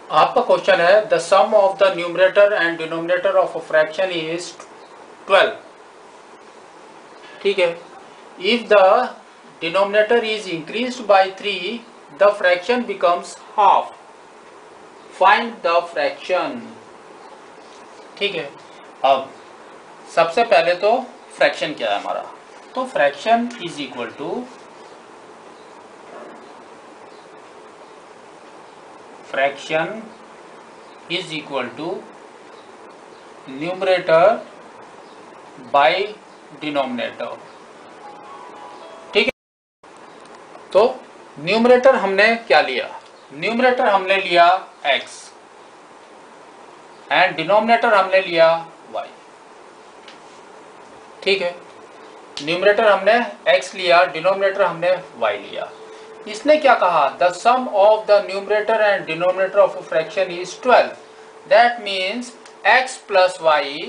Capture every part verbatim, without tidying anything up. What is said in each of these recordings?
आपका क्वेश्चन है the sum of the numerator and denominator of a fraction is twelve. ठीक है, if the denominator is increased by three the fraction becomes half, find the fraction. ठीक है, अब सबसे पहले तो फ्रैक्शन क्या है हमारा, तो fraction is equal to fraction is equal to numerator by denominator. ठीक है, तो न्यूमरेटर हमने क्या लिया, न्यूमरेटर हमने लिया x एंड डिनोमिनेटर हमने लिया y। ठीक है, न्यूमरेटर हमने x लिया, डिनोमिनेटर हमने y लिया। इसने क्या कहा, the sum of the numerator and denominator of fraction is twelve, that means x plus y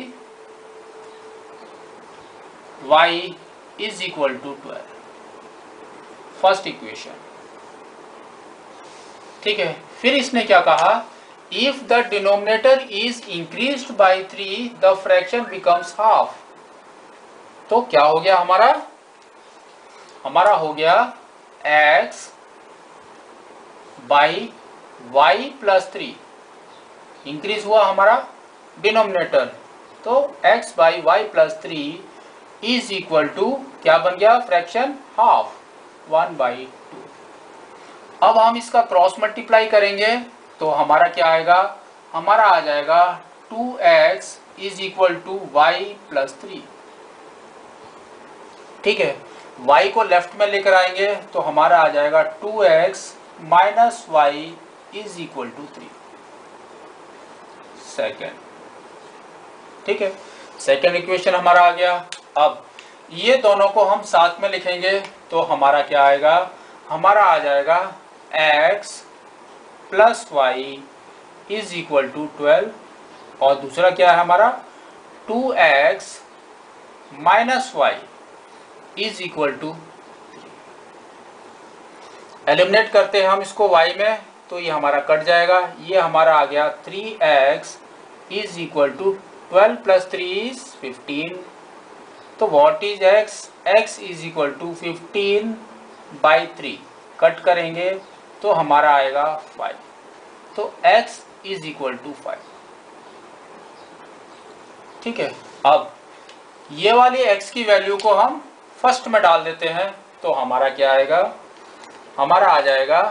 y is equal to twelve, first equation. ठीक है, फिर इसने क्या कहा, if the denominator is increased by three the fraction becomes half. तो क्या हो गया हमारा, हमारा हो गया x by y plus three, increase हुआ हमारा डिनोमिनेटर, तो x by y plus three is equal to क्या बन गया fraction, half, one by two. अब हम इसका क्रॉस मल्टीप्लाई करेंगे तो हमारा क्या आएगा, हमारा आ जाएगा two x is equal to y plus three. ठीक है, y को लेफ्ट में लेकर आएंगे तो हमारा आ जाएगा two x minus y is equal to three, second. ठीक है, सेकेंड इक्वेशन हमारा आ गया। अब ये दोनों को हम साथ में लिखेंगे तो हमारा क्या आएगा, हमारा आ जाएगा x plus y is equal to twelve, और दूसरा क्या है हमारा two x minus y is equal to three. Eliminate करते हैं हम इसको y में तो ये हमारा कट जाएगा, ये हमारा आ गया three x is equal to twelve plus three is fifteen. तो what is x, x is equal to fifteen by three, cut करेंगे तो हमारा आएगा फाइव, तो x is equal to five. ठीक है, अब ये वाली x की वैल्यू को हम फर्स्ट में डाल देते हैं तो हमारा क्या आएगा, हमारा आ जाएगा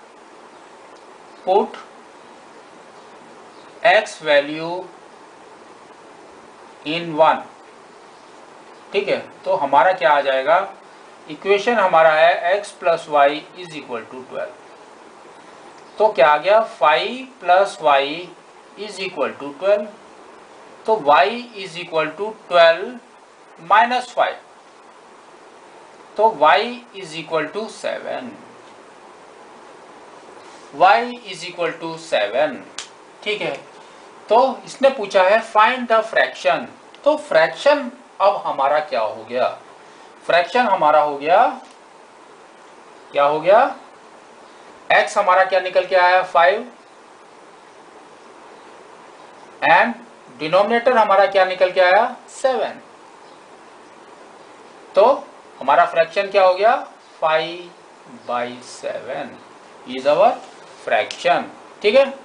put x value in one. ठीक है, तो हमारा क्या आ जाएगा, इक्वेशन हमारा है x plus y is equal to twelve. तो क्या आ गया, five plus y is equal to twelve, तो y is equal to twelve minus five, तो y is equal to seven, y is equal to seven. ठीक है, तो इसने पूछा है फाइंड द फ्रैक्शन, तो फ्रैक्शन अब हमारा क्या हो गया, फ्रैक्शन हमारा हो गया, क्या हो गया, x हमारा क्या निकल के आया फाइव, एंड डिनोमिनेटर हमारा क्या निकल के आया सेवन, तो हमारा फ्रैक्शन क्या हो गया, five by seven is our fraction. ठीक है,